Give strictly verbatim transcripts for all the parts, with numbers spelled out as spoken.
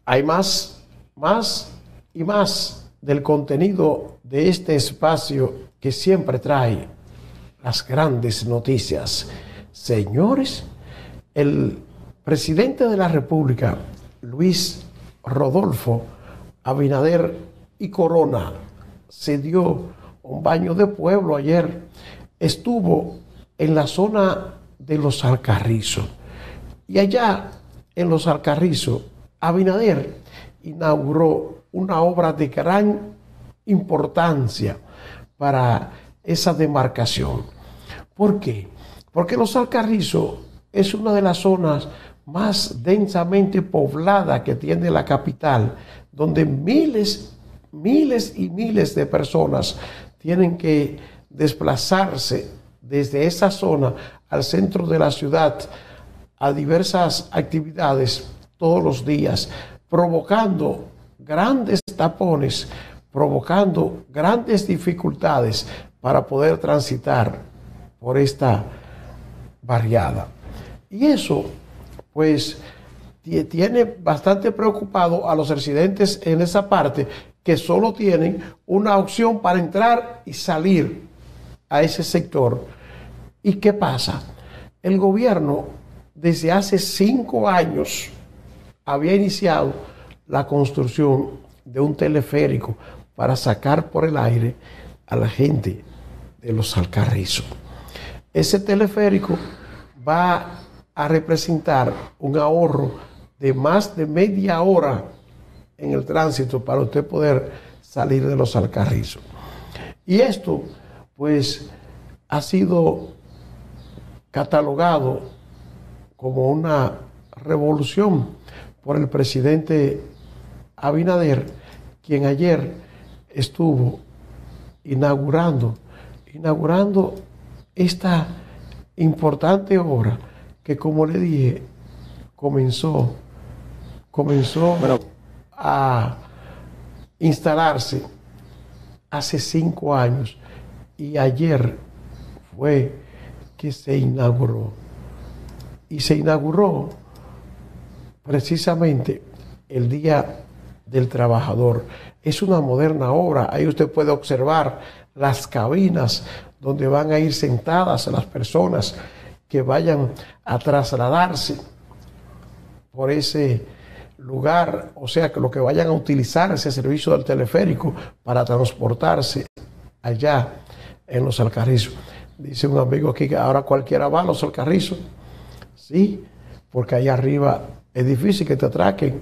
hay más, más y más del contenido de este espacio que siempre trae las grandes noticias. Señores, el presidente de la República, Luis Rodolfo Abinader y Corona, se dio un baño de pueblo ayer. Estuvo en la zona de Los Alcarrizos. Y allá en Los Alcarrizos, Abinader inauguró una obra de gran importancia para esa demarcación. ¿Por qué? Porque Los Alcarrizos es una de las zonas más densamente poblada que tiene la capital, donde miles, miles y miles de personas tienen que desplazarse desde esa zona al centro de la ciudad a diversas actividades todos los días, provocando grandes tapones, provocando grandes dificultades para poder transitar por esta barriada. Y eso, pues, tiene bastante preocupado a los residentes en esa parte, que solo tienen una opción para entrar y salir a ese sector. ¿Y qué pasa? El gobierno desde hace cinco años había iniciado la construcción de un teleférico para sacar por el aire a la gente de Los Alcarrizos. Ese teleférico va a representar un ahorro de más de media hora en el tránsito para usted poder salir de Los Alcarrizos. Y esto, pues, ha sido catalogado como una revolución por el presidente Abinader, quien ayer estuvo inaugurando, inaugurando esta importante obra que, como le dije, comenzó, comenzó bueno, a instalarse hace cinco años y ayer fue que se inauguró. Y se inauguró precisamente el Día del Trabajador. Es una moderna obra. Ahí usted puede observar las cabinas donde van a ir sentadas las personas que vayan a trasladarse por ese lugar, o sea, que lo que vayan a utilizar ese servicio del teleférico para transportarse allá en Los Alcarrizos. Dice un amigo aquí que ahora cualquiera va a Los Alcarrizos. Sí, porque allá arriba es difícil que te atraquen.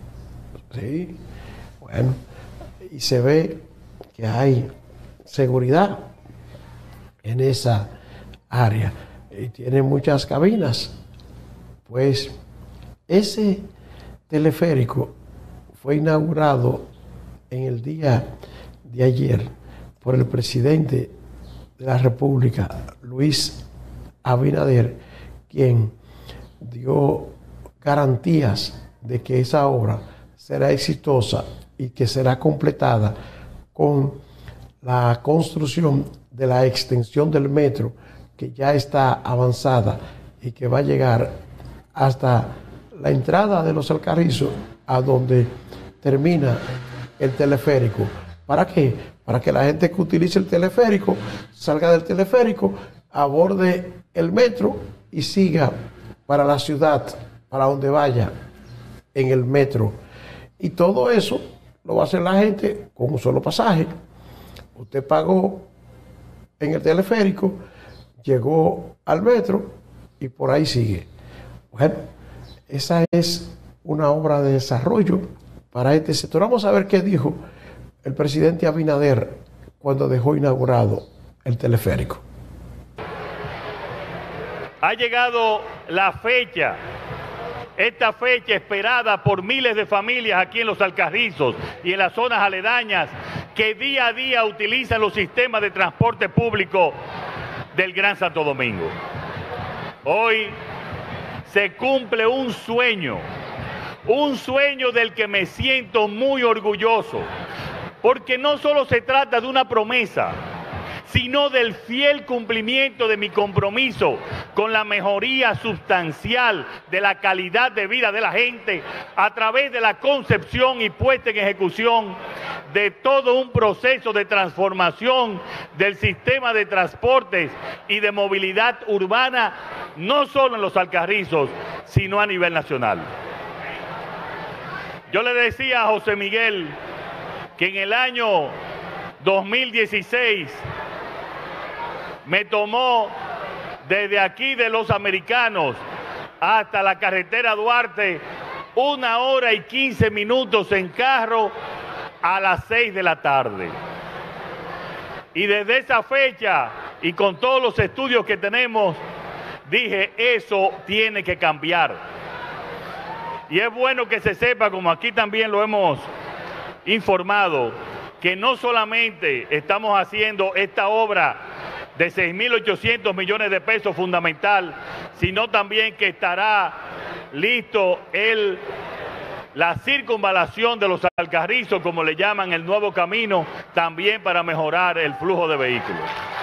Sí, bueno, y se ve que hay seguridad en esa área y tiene muchas cabinas. Pues ese teleférico fue inaugurado en el día de ayer por el presidente de la República, Luis Abinader, quien dio garantías de que esa obra será exitosa y que será completada con la construcción de la extensión del metro, que ya está avanzada y que va a llegar hasta la entrada de Los Alcarrizos, a donde termina el teleférico. ¿Para qué? Para que la gente que utilice el teleférico salga del teleférico, aborde el metro y siga para la ciudad, para donde vaya en el metro. Y todo eso lo va a hacer la gente con un solo pasaje. Usted pagó en el teleférico, llegó al metro y por ahí sigue. Bueno, esa es una obra de desarrollo para este sector. Vamos a ver qué dijo el presidente Abinader cuando dejó inaugurado el teleférico. Ha llegado la fecha, esta fecha esperada por miles de familias aquí en Los Alcarrizos y en las zonas aledañas que día a día utilizan los sistemas de transporte público del Gran Santo Domingo. Hoy se cumple un sueño, un sueño del que me siento muy orgulloso, porque no solo se trata de una promesa, sino del fiel cumplimiento de mi compromiso con la mejoría sustancial de la calidad de vida de la gente a través de la concepción y puesta en ejecución de todo un proceso de transformación del sistema de transportes y de movilidad urbana, no solo en los Alcarrizos, sino a nivel nacional. Yo le decía a José Miguel que en el año dos mil dieciséis me tomó desde aquí de Los Americanos hasta la carretera Duarte una hora y quince minutos en carro a las seis de la tarde. Y desde esa fecha y con todos los estudios que tenemos, dije, eso tiene que cambiar. Y es bueno que se sepa, como aquí también lo hemos informado, que no solamente estamos haciendo esta obra de seis mil ochocientos millones de pesos fundamental, sino también que estará listo el, la circunvalación de los Alcarrizos, como le llaman, el nuevo camino, también para mejorar el flujo de vehículos.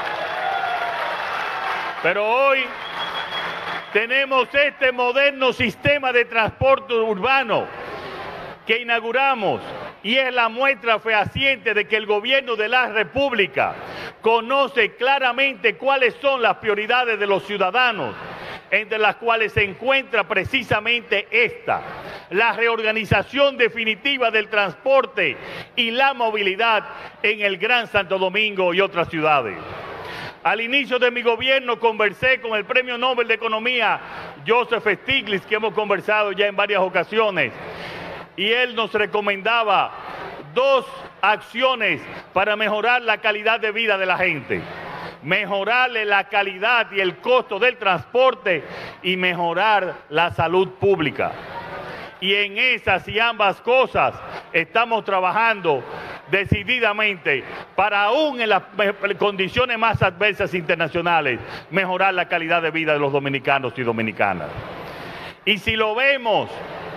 Pero hoy tenemos este moderno sistema de transporte urbano que inauguramos y es la muestra fehaciente de que el gobierno de la República conoce claramente cuáles son las prioridades de los ciudadanos, entre las cuales se encuentra precisamente esta, la reorganización definitiva del transporte y la movilidad en el Gran Santo Domingo y otras ciudades. Al inicio de mi gobierno conversé con el Premio Nobel de Economía, Joseph Stiglitz, que hemos conversado ya en varias ocasiones, y él nos recomendaba dos acciones para mejorar la calidad de vida de la gente. Mejorarle la calidad y el costo del transporte y mejorar la salud pública. Y en esas y ambas cosas estamos trabajando decididamente para, aún en las condiciones más adversas internacionales, mejorar la calidad de vida de los dominicanos y dominicanas. Y si lo vemos,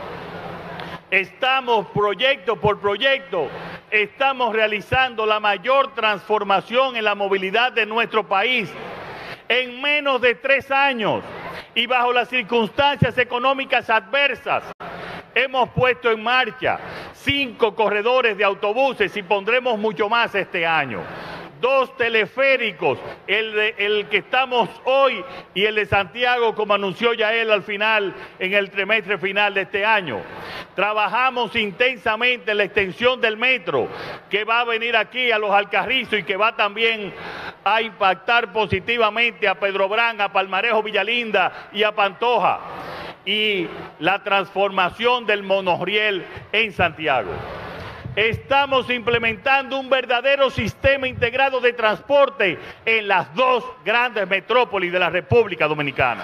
estamos proyecto por proyecto, estamos realizando la mayor transformación en la movilidad de nuestro país en menos de tres años y bajo las circunstancias económicas adversas. Hemos puesto en marcha cinco corredores de autobuses y pondremos mucho más este año. Dos teleféricos, el, de, el que estamos hoy y el de Santiago, como anunció ya él al final, en el trimestre final de este año. Trabajamos intensamente en la extensión del metro, que va a venir aquí a los Alcarrizos y que va también a impactar positivamente a Pedro Brán, a Palmarejo, Villalinda y a Pantoja. Y la transformación del monorriel en Santiago. Estamos implementando un verdadero sistema integrado de transporte en las dos grandes metrópolis de la República Dominicana.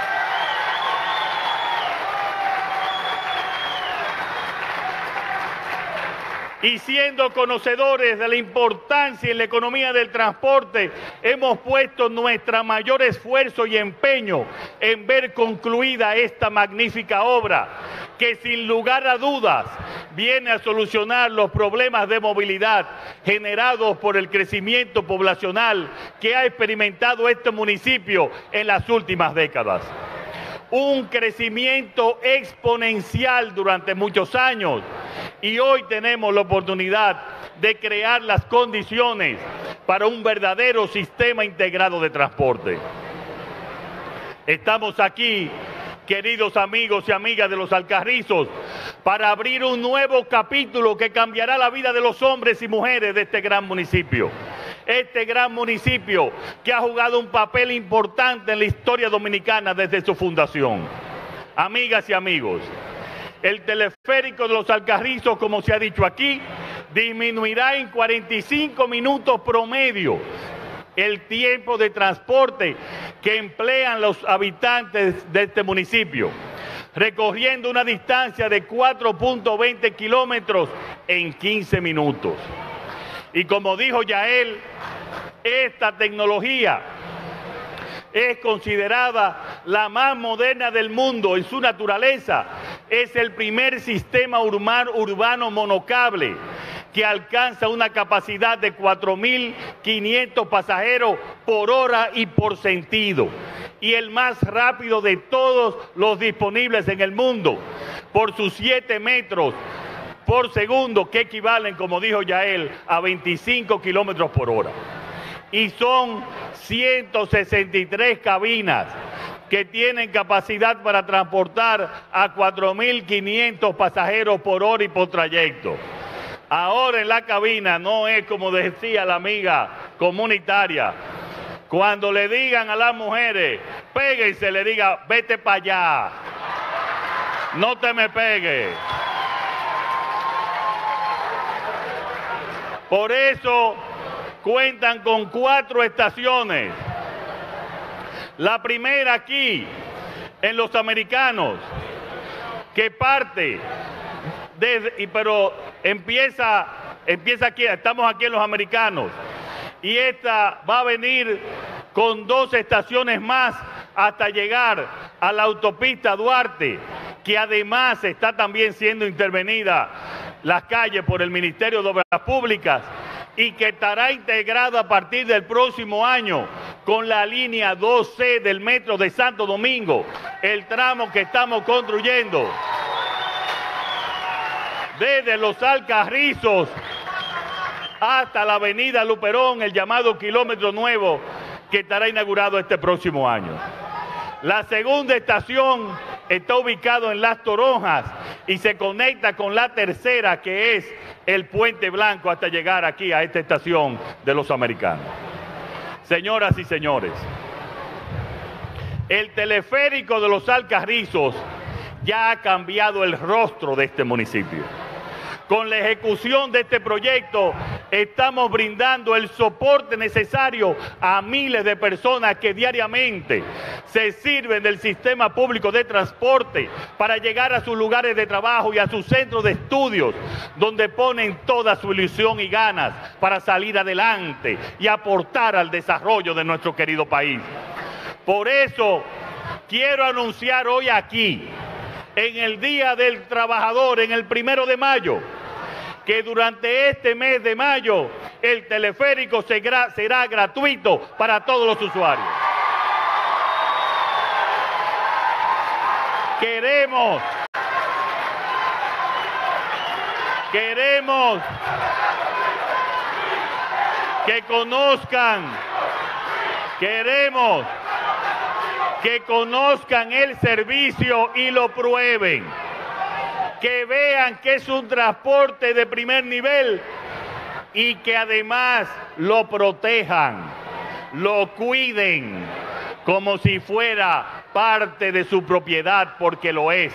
Y siendo conocedores de la importancia en la economía del transporte, hemos puesto nuestro mayor esfuerzo y empeño en ver concluida esta magnífica obra, que sin lugar a dudas viene a solucionar los problemas de movilidad generados por el crecimiento poblacional que ha experimentado este municipio en las últimas décadas. Un crecimiento exponencial durante muchos años y hoy tenemos la oportunidad de crear las condiciones para un verdadero sistema integrado de transporte. Estamos aquí, queridos amigos y amigas de los Alcarrizos, para abrir un nuevo capítulo que cambiará la vida de los hombres y mujeres de este gran municipio. Este gran municipio que ha jugado un papel importante en la historia dominicana desde su fundación. Amigas y amigos, el teleférico de los Alcarrizos, como se ha dicho aquí, disminuirá en cuarenta y cinco minutos promedio el tiempo de transporte que emplean los habitantes de este municipio, recorriendo una distancia de cuatro punto veinte kilómetros en quince minutos. Y como dijo Yael, esta tecnología es considerada la más moderna del mundo en su naturaleza. Es el primer sistema urbano, urbano monocable que alcanza una capacidad de cuatro mil quinientos pasajeros por hora y por sentido, y el más rápido de todos los disponibles en el mundo, por sus siete metros por segundo, que equivalen, como dijo Yael, a veinticinco kilómetros por hora. Y son ciento sesenta y tres cabinas que tienen capacidad para transportar a cuatro mil quinientos pasajeros por hora y por trayecto. Ahora en la cabina no es como decía la amiga comunitaria. Cuando le digan a las mujeres, péguense, le diga, vete para allá, no te me pegues. Por eso cuentan con cuatro estaciones. La primera aquí, en Los Americanos, que parte desde, pero empieza, empieza aquí, estamos aquí en Los Americanos, y esta va a venir con dos estaciones más hasta llegar a la autopista Duarte, que además está también siendo intervenida las calles por el Ministerio de Obras Públicas, y que estará integrada a partir del próximo año con la línea dos C del Metro de Santo Domingo, el tramo que estamos construyendo desde Los Alcarrizos hasta la avenida Luperón, el llamado kilómetro nuevo, que estará inaugurado este próximo año. La segunda estación está ubicada en Las Toronjas y se conecta con la tercera, que es el Puente Blanco, hasta llegar aquí a esta estación de Los Americanos. Señoras y señores, el teleférico de Los Alcarrizos ya ha cambiado el rostro de este municipio. Con la ejecución de este proyecto estamos brindando el soporte necesario a miles de personas que diariamente se sirven del sistema público de transporte para llegar a sus lugares de trabajo y a sus centros de estudios, donde ponen toda su ilusión y ganas para salir adelante y aportar al desarrollo de nuestro querido país. Por eso quiero anunciar hoy aquí, en el Día del Trabajador, en el primero de mayo, que durante este mes de mayo el teleférico será, será gratuito para todos los usuarios. Queremos, queremos que conozcan, queremos que conozcan el servicio y lo prueben, que vean que es un transporte de primer nivel y que además lo protejan, lo cuiden como si fuera parte de su propiedad, porque lo es.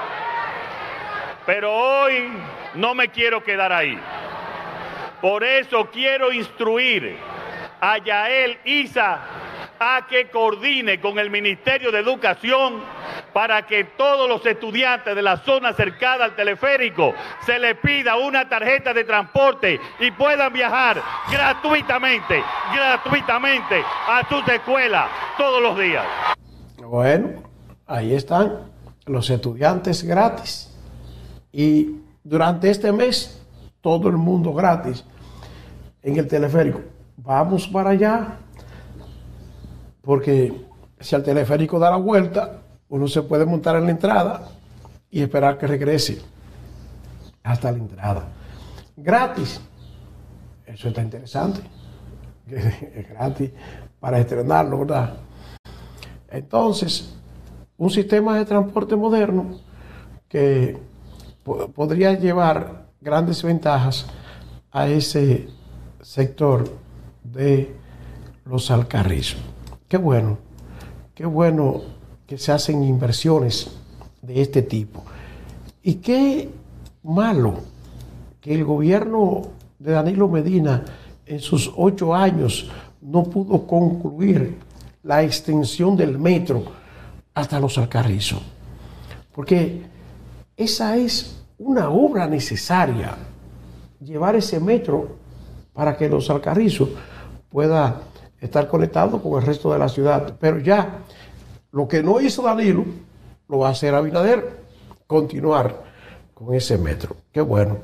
Pero hoy no me quiero quedar ahí. Por eso quiero instruir a Yael Isa a que coordine con el Ministerio de Educación para que todos los estudiantes de la zona cercana al teleférico se les pida una tarjeta de transporte y puedan viajar gratuitamente, gratuitamente a sus escuelas todos los días. Bueno, ahí están los estudiantes gratis, y durante este mes todo el mundo gratis en el teleférico. Vamos para allá, porque si el teleférico da la vuelta, uno se puede montar en la entrada y esperar que regrese hasta la entrada. Gratis. Eso está interesante. Es gratis para estrenarlo, ¿verdad? Entonces, un sistema de transporte moderno que po- podría llevar grandes ventajas a ese sector de Los Alcarrizos. Qué bueno, qué bueno que se hacen inversiones de este tipo. Y qué malo que el gobierno de Danilo Medina en sus ocho años no pudo concluir la extensión del metro hasta Los Alcarrizos. Porque esa es una obra necesaria, llevar ese metro para que Los Alcarrizos pueda estar conectado con el resto de la ciudad. Pero ya, lo que no hizo Danilo, lo va a hacer Abinader, continuar con ese metro. Qué bueno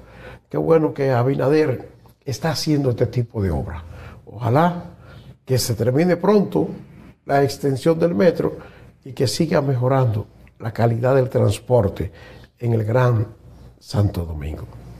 qué bueno que Abinader está haciendo este tipo de obra. Ojalá que se termine pronto la extensión del metro y que siga mejorando la calidad del transporte en el Gran Santo Domingo.